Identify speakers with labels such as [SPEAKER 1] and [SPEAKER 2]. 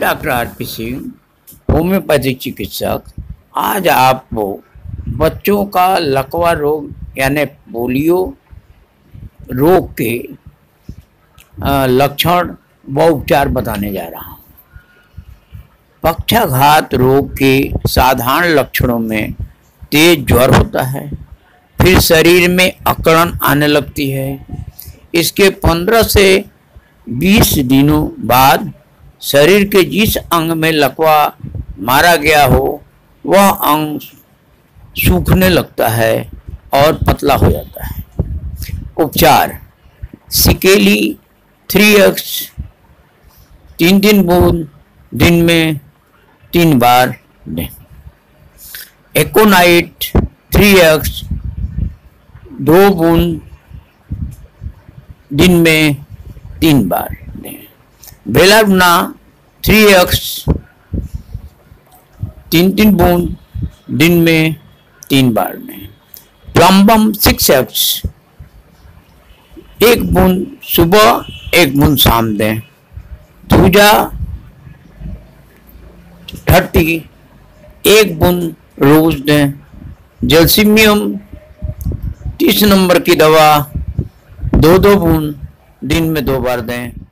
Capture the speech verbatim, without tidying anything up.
[SPEAKER 1] Doctor RP Singh, homeopathic चिकित्सक। आज आपको बच्चों का लकवा रोग यानी पोलियो रोग के लक्षण व उपचार बताने जा रहा हूँ। पक्षाघात रोग के साधारण लक्षणों में तेज ज्वर होता है, फिर शरीर में अकड़न आने लगती है। इसके पंद्रह से बीस दिनों बाद शरीर के जिस अंग में लकवा मारा गया हो वह अंग सूखने लगता है और पतला हो जाता है। उपचार: सिकेली थ्री एक्स तीन तीन बूंद दिन में तीन बार दें। एकोनाइट थ्री एक्स दो बूंद दिन में तीन बार दें। बेलाडोना थ्री एक्स तीन तीन बूंद दिन में तीन बार दें। प्लम्बम सिक्स एक्स एक बूंद सुबह एक बूंद शाम दें। थूजा थर्टी एक बूंद रोज दें। जैल्सीमियम तीस नंबर की दवा दो दो बूंद दिन में दो बार दें।